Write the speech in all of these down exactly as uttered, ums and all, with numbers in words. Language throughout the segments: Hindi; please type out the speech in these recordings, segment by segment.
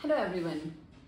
Hello everyone.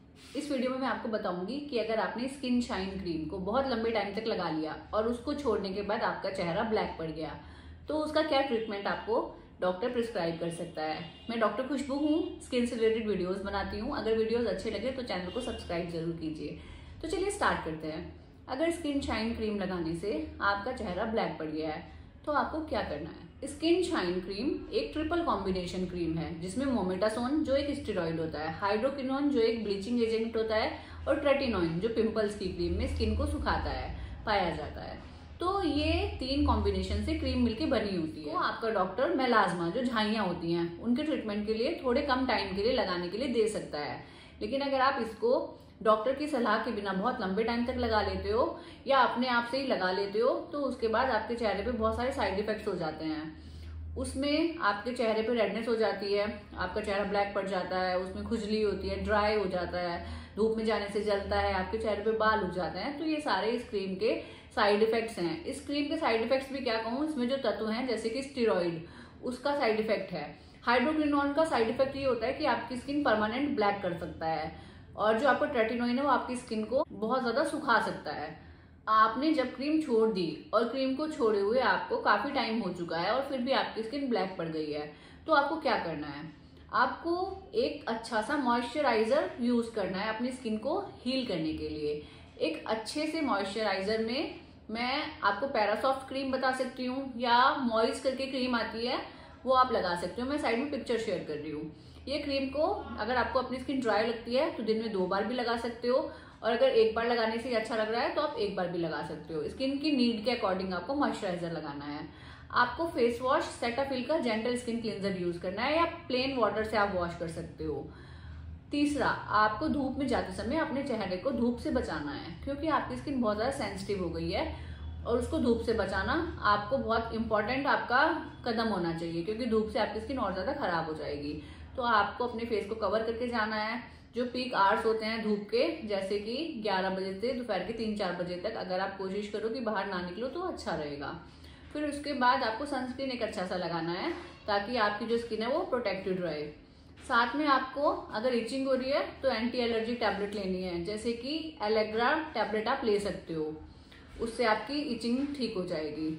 इस वीडियो में मैं आपको बताऊंगी कि अगर आपने स्किन शाइन क्रीम को बहुत लंबे टाइम तक लगा लिया और उसको छोड़ने के बाद आपका चेहरा ब्लैक पड़ गया तो उसका क्या ट्रीटमेंट आपको डॉक्टर प्रिस्क्राइब कर सकता है। मैं डॉक्टर खुशबू हूँ, स्किन से रिलेटेड वीडियोस बनाती हूँ। अगर वीडियोस अच्छे लगे तो चैनल को सब्सक्राइब जरूर कीजिए। तो चलिए स्टार्ट करते हैं। अगर स्किन शाइन क्रीम लगाने से आपका चेहरा ब्लैक पड़ गया है तो आपको क्या करना है। स्किन शाइन क्रीम एक ट्रिपल कॉम्बिनेशन क्रीम है जिसमें मोमेटासोन जो एक स्टेरॉइड होता है, हाइड्रोक्विनोन जो एक ब्लीचिंग एजेंट होता है और ट्रेटिनोइन जो पिंपल्स की क्रीम में स्किन को सुखाता है पाया जाता है। तो ये तीन कॉम्बिनेशन से क्रीम मिलके बनी होती है। तो आपका डॉक्टर मेलाज्मा जो झाइयाँ होती हैं उनके ट्रीटमेंट के लिए थोड़े कम टाइम के लिए लगाने के लिए दे सकता है। लेकिन अगर आप इसको डॉक्टर की सलाह के बिना बहुत लंबे टाइम तक लगा लेते हो या अपने आप से ही लगा लेते हो तो उसके बाद आपके चेहरे पे बहुत सारे साइड इफेक्ट्स हो जाते हैं। उसमें आपके चेहरे पे रेडनेस हो जाती है, आपका चेहरा ब्लैक पड़ जाता है, उसमें खुजली होती है, ड्राई हो जाता है, धूप में जाने से जलता है, आपके चेहरे पे बाल उग जाते हैं। तो ये सारे इस क्रीम के साइड इफेक्ट्स हैं। इस क्रीम के साइड इफेक्ट्स भी क्या कहूँ, इसमें जो तत्व हैं जैसे कि स्टेरॉइड उसका साइड इफेक्ट है। हाइड्रोक्विनोन का साइड इफेक्ट ये होता है कि आपकी स्किन परमानेंट ब्लैक कर सकता है और जो आपका ट्रेटिनोइन है वो आपकी स्किन को बहुत ज्यादा सुखा सकता है। आपने जब क्रीम छोड़ दी और क्रीम को छोड़े हुए आपको काफी टाइम हो चुका है और फिर भी आपकी स्किन ब्लैक पड़ गई है तो आपको क्या करना है। आपको एक अच्छा सा मॉइस्चराइजर यूज करना है अपनी स्किन को हील करने के लिए। एक अच्छे से मॉइस्चराइजर में मैं आपको पैरासॉफ्ट क्रीम बता सकती हूँ या मॉइस करके क्रीम आती है वो आप लगा सकते हो। मैं साइड में पिक्चर शेयर कर रही हूँ। ये क्रीम को अगर आपको अपनी स्किन ड्राई लगती है तो दिन में दो बार भी लगा सकते हो और अगर एक बार लगाने से अच्छा लग रहा है तो आप एक बार भी लगा सकते हो। स्किन की नीड के अकॉर्डिंग आपको मॉइस्चराइजर लगाना है। आपको फेस वॉश सेटाफिल का जेंटल स्किन क्लींजर यूज करना है या प्लेन वाटर से आप वॉश कर सकते हो। तीसरा, आपको धूप में जाते समय अपने चेहरे को धूप से बचाना है क्योंकि आपकी स्किन बहुत ज्यादा सेंसिटिव हो गई है और उसको धूप से बचाना आपको बहुत इंपॉर्टेंट आपका कदम होना चाहिए क्योंकि धूप से आपकी स्किन और ज्यादा खराब हो जाएगी। तो आपको अपने फेस को कवर करके जाना है। जो पीक आवर्स होते हैं धूप के जैसे कि ग्यारह बजे से दोपहर के तीन चार बजे तक अगर आप कोशिश करो कि बाहर ना निकलो तो अच्छा रहेगा। फिर उसके बाद आपको सनस्क्रीन एक अच्छा सा लगाना है ताकि आपकी जो स्किन है वो प्रोटेक्टेड रहे। साथ में आपको अगर इचिंग हो रही है तो एंटी एलर्जी टैबलेट लेनी है जैसे कि एलेग्रा टैबलेट आप ले सकते हो, उससे आपकी इचिंग ठीक हो जाएगी।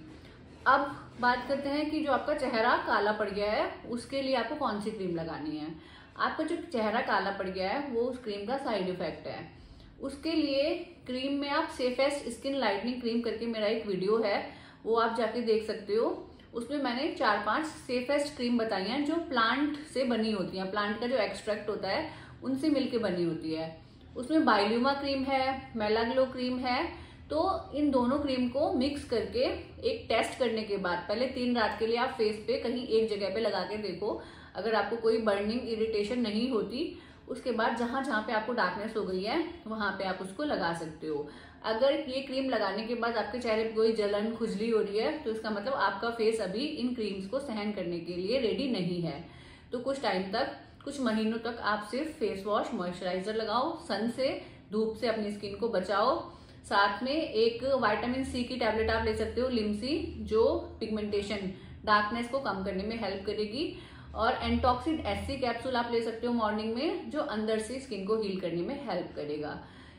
अब बात करते हैं कि जो आपका चेहरा काला पड़ गया है उसके लिए आपको कौन सी क्रीम लगानी है। आपका जो चेहरा काला पड़ गया है वो उस क्रीम का साइड इफेक्ट है। उसके लिए क्रीम में आप सेफेस्ट स्किन लाइटनिंग क्रीम करके मेरा एक वीडियो है वो आप जाके देख सकते हो। उसमें मैंने चार पांच सेफेस्ट क्रीम बताई हैं जो प्लांट से बनी होती हैं, प्लांट का जो एक्सट्रैक्ट होता है उनसे मिलके बनी होती है। उसमें बाइल्यूमा क्रीम है, मेलाग्लो क्रीम है। तो इन दोनों क्रीम को मिक्स करके एक टेस्ट करने के बाद पहले तीन रात के लिए आप फेस पे कहीं एक जगह पे लगा के देखो। अगर आपको कोई बर्निंग इरिटेशन नहीं होती उसके बाद जहां जहां पे आपको डार्कनेस हो गई है वहां पे आप उसको लगा सकते हो। अगर ये क्रीम लगाने के बाद आपके चेहरे पे कोई जलन खुजली हो रही है तो इसका मतलब आपका फेस अभी इन क्रीम्स को सहन करने के लिए रेडी नहीं है। तो कुछ टाइम तक, कुछ महीनों तक आप सिर्फ फेस वॉश मॉइस्चराइजर लगाओ, सन से धूप से अपनी स्किन को बचाओ। साथ में एक विटामिन सी की टैबलेट आप ले सकते हो, लिमसी, जो पिगमेंटेशन डार्कनेस को कम करने में हेल्प करेगी। और एंटॉक्सिड एससी कैप्सूल आप ले सकते हो मॉर्निंग में जो अंदर से स्किन को हील करने में हेल्प करेगा।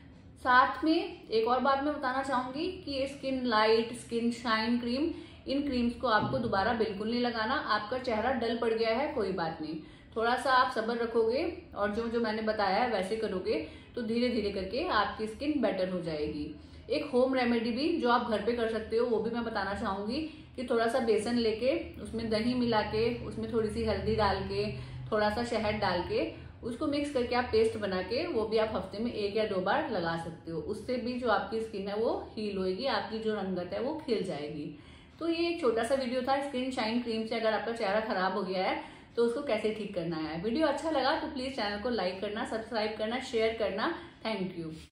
साथ में एक और बात मैं बताना चाहूंगी कि ये skin light, skin shine cream, इन क्रीम्स को आपको दोबारा बिल्कुल नहीं लगाना। आपका चेहरा डल पड़ गया है कोई बात नहीं, थोड़ा सा आप सब्र रखोगे और जो जो मैंने बताया है वैसे करोगे तो धीरे धीरे करके आपकी स्किन बेटर हो जाएगी। एक होम रेमेडी भी जो आप घर पे कर सकते हो वो भी मैं बताना चाहूंगी कि थोड़ा सा बेसन लेके उसमें दही मिला के उसमें थोड़ी सी हल्दी डाल के थोड़ा सा शहद डाल के उसको मिक्स करके आप पेस्ट बना के वो भी आप हफ्ते में एक या दो बार लगा सकते हो। उससे भी जो आपकी स्किन है वो हील होगी, आपकी जो रंगत है वो खिल जाएगी। तो ये एक छोटा सा वीडियो था स्किन शाइन क्रीम से अगर आपका चेहरा खराब हो गया है तो उसको कैसे ठीक करना है। वीडियो अच्छा लगा तो प्लीज चैनल को लाइक करना, सब्सक्राइब करना, शेयर करना। Thank you.